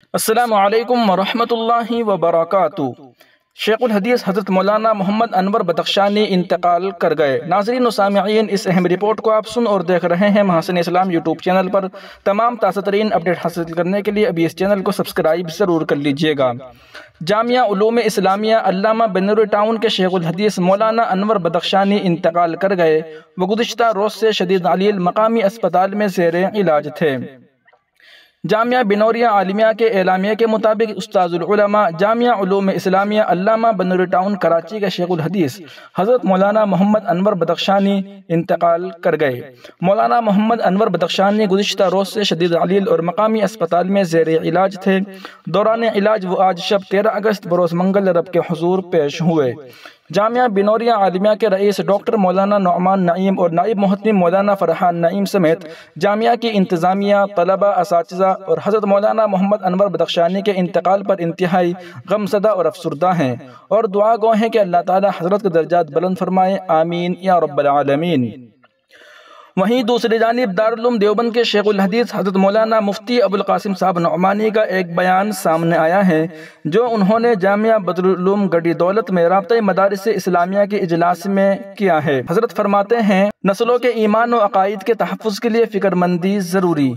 السلام علیکم ورحمۃ اللہ وبرکاتہ۔ شیخ الحدیث حضرت مولانا محمد انور بدخشانی انتقال کر گئے۔ ناظرین و سامعین، اس اہم رپورٹ کو آپ سن اور دیکھ رہے ہیں محسن اسلام یوٹیوب چینل پر۔ تمام تازہ ترین اپڈیٹ حاصل کرنے کے لیے ابھی اس چینل کو سبسکرائب ضرور کر لیجئے گا۔ جامعہ علوم اسلامیہ علامہ بنوری ٹاؤن کے شیخ الحدیث مولانا انور بدخشانی انتقال کر گئے۔ وہ گزشتہ روز سے شدید علیل مقامی اسپتال میں زیر علاج تھے۔ جامعہ بنوریہ عالمیہ کے اعلامیہ کے مطابق استاذ العلماء جامعہ علوم اسلامیہ علامہ بنوری ٹاؤن کراچی کے شیخ الحدیث حضرت مولانا محمد انور بدخشانی انتقال کر گئے۔ مولانا محمد انور بدخشانی گزشتہ روز سے شدید علیل اور مقامی اسپتال میں زیر علاج تھے۔ دوران علاج وہ آج شب 13 اگست بروز منگل رب کے حضور پیش ہوئے۔ جامعہ بنوریہ عالمیہ کے رئیس ڈاکٹر مولانا نعمان نعیم اور نائب محتمم مولانا فرحان نعیم سمیت جامعہ کی انتظامیہ، طلباء، اساتذہ اور حضرت مولانا محمد انور بدخشانی کے انتقال پر انتہائی غمزدہ اور افسردہ ہیں اور دعا گو ہیں کہ اللہ تعالی حضرت کے درجات بلند فرمائے، آمین یا رب العالمین۔ وہیں دوسری جانب دارالعلوم دیوبند کے شیخ الحدیث حضرت مولانا مفتی ابوالقاسم صاحب نعمانی کا ایک بیان سامنے آیا ہے جو انہوں نے جامعہ بدرالعلوم گڑھی دولت میں رابطہ مدارس اسلامیہ کے اجلاس میں کیا ہے۔ حضرت فرماتے ہیں، نسلوں کے ایمان و عقائد کے تحفظ کے لیے فکر مندی ضروری۔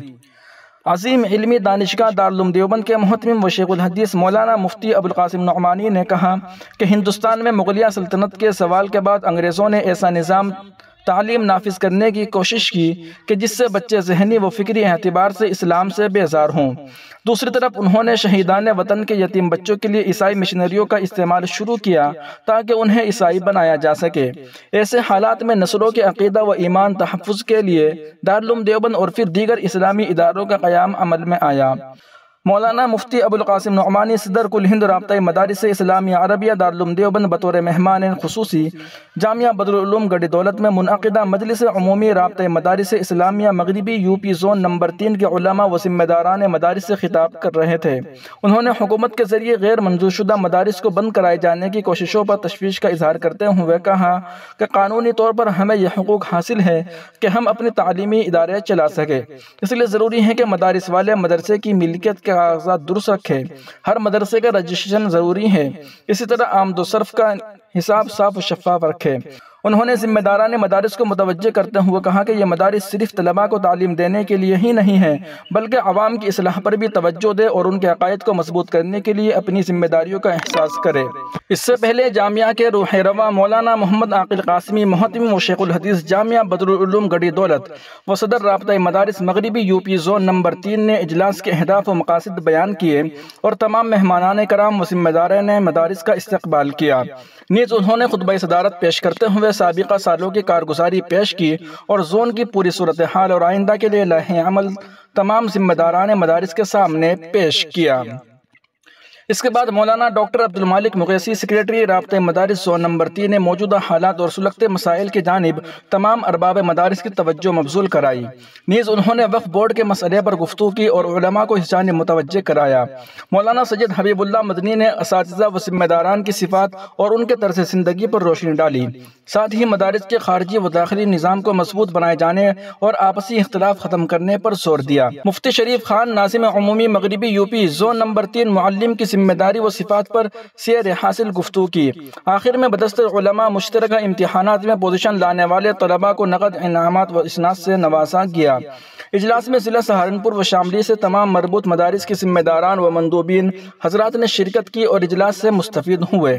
عظیم علمی دانشگاہ دارالعلوم دیوبند کے محتمم و شیخ الحدیث مولانا مفتی ابوالقاسم نعمانی نے کہا کہ ہندوستان میں مغلیہ سلطنت کے زوال کے بعد انگریزوں نے ایسا نظام تعلیم نافذ کرنے کی کوشش کی کہ جس سے بچے ذہنی و فکری اعتبار سے اسلام سے بیزار ہوں۔ دوسری طرف انہوں نے شہیدان وطن کے یتیم بچوں کے لیے عیسائی مشنریوں کا استعمال شروع کیا تاکہ انہیں عیسائی بنایا جا سکے۔ ایسے حالات میں نسلوں کے عقیدہ و ایمان تحفظ کے لیے دارالعلوم دیوبند اور پھر دیگر اسلامی اداروں کا قیام عمل میں آیا۔ مولانا مفتی ابوالقاسم نعمانی صدر کل ہند رابطہ مدارس اسلامیہ عربیہ دارالعلوم دیوبند بطور مہمان خصوصی جامعہ بدرالعلوم گڑھی دولت میں منعقدہ مجلس عمومی رابطہ مدارس اسلامیہ مغربی یوپی زون نمبر 3 کے علماء و ذمہ داران مدارس سے خطاب کر رہے تھے۔ انہوں نے حکومت کے ذریعے غیر منظور شدہ مدارس کو بند کرائے جانے کی کوششوں پر تشویش کا اظہار کرتے ہوئے کہا کہ قانونی طور پر ہمیں یہ حقوق حاصل ہے کہ ہم اپنے تعلیمی ادارے چلا سکیں، اس لیے ضروری ہے کہ مدارس والے مدرسے کی ملکیت کے کاغذات درست رکھے، ہر مدرسے کا رجسٹریشن ضروری ہے، اسی طرح آمد و صرف کا حساب صاف و شفاف رکھے۔ انہوں نے ذمہ داران مدارس کو متوجہ کرتے ہوئے کہا کہ یہ مدارس صرف طلباء کو تعلیم دینے کے لیے ہی نہیں ہے بلکہ عوام کی اصلاح پر بھی توجہ دے اور ان کے عقائد کو مضبوط کرنے کے لیے اپنی ذمہ داریوں کا احساس کرے۔ اس سے پہلے جامعہ کے روح رواں مولانا محمد عاقل قاسمی محتمم و شیخ الحدیث جامعہ بدرالعلوم گڑھی دولت و صدر رابطہ مدارس مغربی یوپی زون نمبر 3 نے اجلاس کے اہداف و مقاصد بیان کیے اور تمام مہمانان کرام و ذمہ داران مدارس کا استقبال کیا۔ نیز انہوں نے خطبہ صدارت پیش کرتے ہوئے سابقہ سالوں کی کارگزاری پیش کی اور زون کی پوری صورتحال اور آئندہ کے لیے لائحہ عمل تمام ذمہ داران مدارس کے سامنے پیش کیا۔ اس کے بعد مولانا ڈاکٹر عبدالمالک مغیثی سیکریٹری رابطہ مدارس زون نمبر 3 نے موجودہ حالات اور سلگتے مسائل کی جانب تمام ارباب مدارس کی توجہ مبذول کرائی۔ نیز انہوں نے وقف بورڈ کے مسئلے پر گفتگو کی اور علماء کو اس جانب متوجہ کرایا۔ مولانا سید حبیب اللہ مدنی نے اساتذہ و ذمہ داران کی صفات اور ان کے طرز زندگی پر روشنی ڈالی، ساتھ ہی مدارس کے خارجی و داخلی نظام کو مضبوط بنائے جانے اور آپسی اختلاف ختم کرنے پر زور دیا۔ مفتی شریف خان ناظم عمومی مغربی یوپی زون نمبر 3 معلم کی ذمہ داری و صفات پر سیر حاصل گفتگو کی۔ آخر میں بدستر علماء مشترکہ امتحانات میں پوزیشن لانے والے طلباء کو نقد انعامات و اسناد سے نوازا گیا۔ اجلاس میں ضلع سہارنپور و شاملی سے تمام مربوط مدارس کے ذمہ داران و مندوبین حضرات نے شرکت کی اور اجلاس سے مستفید ہوئے۔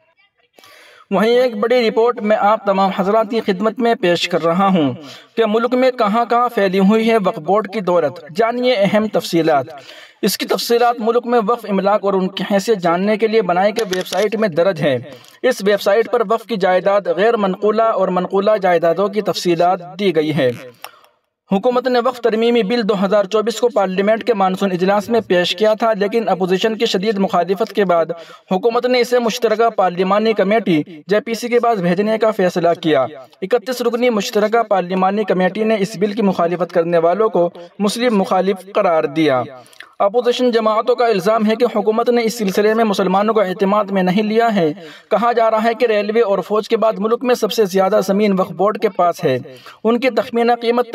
وہیں ایک بڑی رپورٹ میں آپ تمام حضرات کی خدمت میں پیش کر رہا ہوں کہ ملک میں کہاں کہاں پھیلی ہوئی ہے وقف بورڈ کی دولت، جانیے اہم تفصیلات۔ اس کی تفصیلات ملک میں وقف املاک اور ان کی حیثیت جاننے کے لیے بنائی گئی ویب سائٹ میں درج ہے۔ اس ویب سائٹ پر وقف کی جائیداد، غیر منقولہ اور منقولہ جائیدادوں کی تفصیلات دی گئی ہے۔ حکومت نے وقف ترمیمی بل 2024 کو پارلیمنٹ کے مانسون اجلاس میں پیش کیا تھا، لیکن اپوزیشن کی شدید مخالفت کے بعد حکومت نے اسے مشترکہ پارلیمانی کمیٹی JPC کے پاس بھیجنے کا فیصلہ کیا۔ 31 رکنی مشترکہ پارلیمانی کمیٹی نے اس بل کی مخالفت کرنے والوں کو مسلم مخالف قرار دیا۔ اپوزیشن جماعتوں کا الزام ہے کہ حکومت نے اس سلسلے میں مسلمانوں کو اعتماد میں نہیں لیا ہے۔ کہا جا رہا ہے کہ ریلوے اور فوج کے بعد ملک میں سب سے زیادہ زمین وقف بورڈ کے پاس ہے۔ ان کی تخمینہ قیمت تقریباً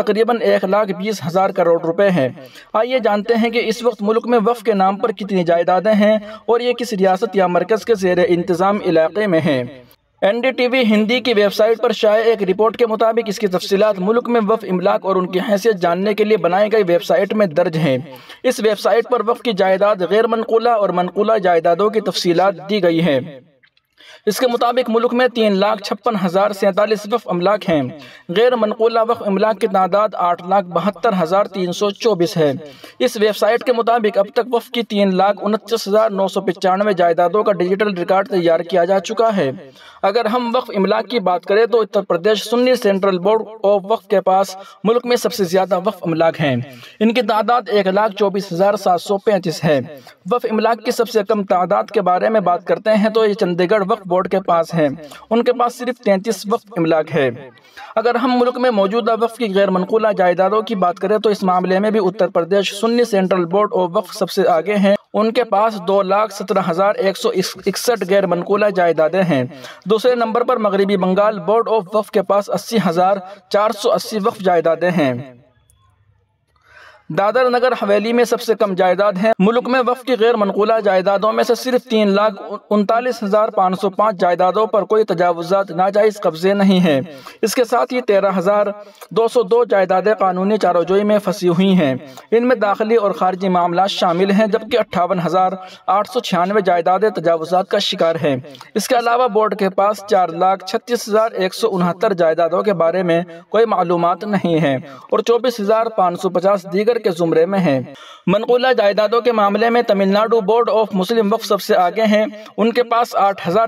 1,20,000 کروڑ روپے ہے۔ آئیے جانتے ہیں کہ اس وقت ملک میں وقف کے نام پر کتنی جائیدادیں ہیں اور یہ کس ریاست یا مرکز کے زیر انتظام علاقے میں ہیں۔ NDTV ہندی کی ویب سائٹ پر شائع ایک رپورٹ کے مطابق اس کی تفصیلات ملک میں وقف املاک اور ان کی حیثیت جاننے کے لیے بنائی گئی ویب سائٹ میں درج ہیں۔ اس ویب سائٹ پر وقف کی جائیداد، غیر منقولہ اور منقولہ جائیدادوں کی تفصیلات دی گئی ہیں۔ اس کے مطابق ملک میں 3,56,047 وقف املاک ہیں۔ غیر منقولہ وقف املاک کی تعداد 8,72,324 ہے۔ اس ویب سائٹ کے مطابق اب تک وقف کی 3,29,995 جائیدادوں کا ڈیجیٹل ریکارڈ تیار کیا جا چکا ہے۔ اگر ہم وقف املاک کی بات کریں تو Uttar Pradesh Sunni central board of Waqf کے پاس ملک میں سب سے زیادہ وقف املاک ہیں۔ ان کی تعداد 1,24,735 ہے۔ وقف املاک کی سب سے کم تعداد کے بارے میں بات کرتے ہیں تو یہ چندی گڑھ وقف بورڈ کے پاس ہے۔ ان کے پاس صرف 33 وقف املاک ہے۔ اگر ہم ملک میں موجودہ وقف کی غیر منقولہ جائیدادوں کی بات کریں تو اس معاملے میں بھی Uttar Pradesh Sunni central board of Waqf سب سے آگے ہیں۔ ان کے پاس 2,17,161 غیر منقولہ جائیدادیں ہیں۔ دوسرے نمبر پر مغربی بنگال بورڈ آف وقف کے پاس 80,480 وقف جائیدادیں ہیں۔ دادر نگر حویلی میں سب سے کم جائیداد ہیں۔ ملک میں وقف کی غیر منقولہ جائیدادوں میں سے صرف 3,39,505 جائیدادوں پر کوئی تجاوزات ناجائز قبضے نہیں ہیں۔ اس کے ساتھ ہی 13,202 جائیدادیں قانونی چارجوئی میں پھنسی ہوئی ہیں۔ ان میں داخلی اور خارجی معاملات شامل ہیں، جبکہ 58,896 جائیدادیں تجاوزات کا شکار ہیں۔ اس کے علاوہ بورڈ کے پاس 4,36,169 جائیدادوں کے بارے میں کوئی معلومات نہیں ہیں اور 24,550 دیگر کے زمرے میں ہیں۔ منقولہ جائیدادوں کے معاملے میں Tamil Nadu board of Muslim Waqf سب سے آگے ہیں۔ ان کے پاس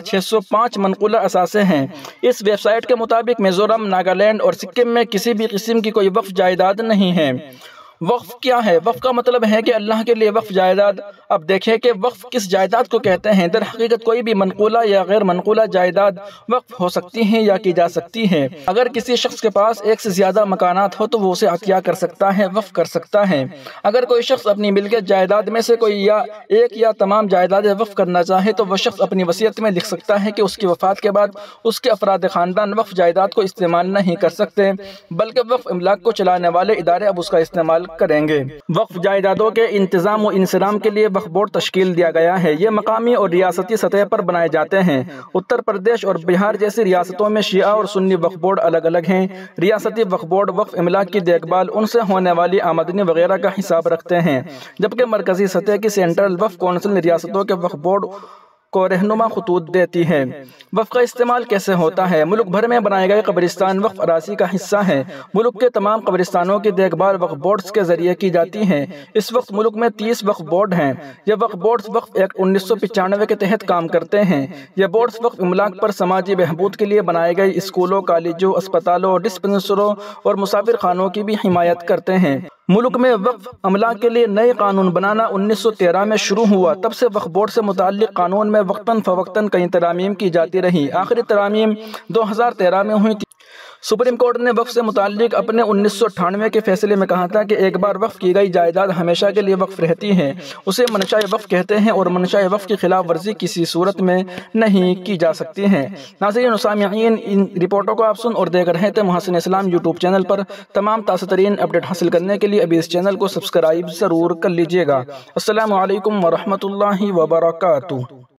8,605 منقولہ اثاثے ہیں۔ اس ویب سائٹ کے مطابق میزورم، ناگالینڈ اور سکم میں کسی بھی قسم کی کوئی وقف جائیداد نہیں ہے۔ وقف کیا ہے؟ وقف کا مطلب ہے کہ اللہ کے لیے وقف جائیداد۔ اب دیکھیں کہ وقف کس جائیداد کو کہتے ہیں۔ در حقیقت کوئی بھی منقولہ یا غیر منقولہ جائیداد وقف ہو سکتی ہیں یا کی جا سکتی ہے۔ اگر کسی شخص کے پاس ایک سے زیادہ مکانات ہو تو وہ اسے عطیہ کر سکتا ہے، وقف کر سکتا ہے۔ اگر کوئی شخص اپنی ملکیت جائیداد میں سے کوئی یا ایک یا تمام جائیدادیں وقف کرنا چاہے تو وہ شخص اپنی وصیت میں لکھ سکتا ہے کہ اس کی وفات کے بعد اس کے افراد خاندان وقف جائیداد کو استعمال نہیں کر سکتے، بلکہ وقف املاک کو چلانے والے ادارے اب اس کا استعمال کریں گے۔ وقف جائیدادوں کے انتظام و انصرام کے لیے وقف بورڈ تشکیل دیا گیا ہے۔ یہ مقامی اور ریاستی سطح پر بنائے جاتے ہیں۔ اتر پردیش اور بہار جیسی ریاستوں میں شیعہ اور سنی وقف بورڈ الگ الگ ہیں۔ ریاستی وقف بورڈ وقف املاک کی دیکھ بھال، ان سے ہونے والی آمدنی وغیرہ کا حساب رکھتے ہیں، جبکہ مرکزی سطح کی سینٹرل وقف کونسل ریاستوں کے وقف بورڈ کو رہنما خطوط دیتی ہے۔ وقف کا استعمال کیسے ہوتا ہے؟ ملک بھر میں بنائے گئے قبرستان وقف اراضی کا حصہ ہیں۔ ملک کے تمام قبرستانوں کی دیکھ بھال وقف بورڈز کے ذریعے کی جاتی ہے۔ اس وقت ملک میں 30 وقف بورڈ ہیں۔ یہ وقف بورڈز وقف ایکٹ 1995 کے تحت کام کرتے ہیں۔ یہ بورڈز وقف املاک پر سماجی بہبود کے لیے بنائے گئے اسکولوں، کالجوں، اسپتالوں، ڈسپنسروں اور مسافر خانوں کی بھی حمایت کرتے ہیں۔ ملک میں وقف املاک کے لیے نئے قانون بنانا 1913 میں شروع ہوا۔ تب سے وقف بورڈ سے متعلق قانون میں وقتاً فوقتاً کئی ترامیم کی جاتی رہی۔ آخری ترامیم 2013 میں ہوئی تھی۔ سپریم کورٹ نے وقف سے متعلق اپنے 1998 کے فیصلے میں کہا تھا کہ ایک بار وقف کی گئی جائیداد ہمیشہ کے لیے وقف رہتی ہے۔ اسے منشاء وقف کہتے ہیں اور منشاء وقف کی خلاف ورزی کسی صورت میں نہیں کی جا سکتی ہے۔ ناظرین و سامعین، ان رپورٹوں کو آپ سن اور دیکھ رہے تھے محسن اسلام یوٹیوب چینل پر۔ تمام تازہ ترین اپڈیٹ حاصل کرنے کے لیے ابھی اس چینل کو سبسکرائب ضرور کر لیجیے گا۔ السلام علیکم ورحمۃ اللہ وبرکاتہ۔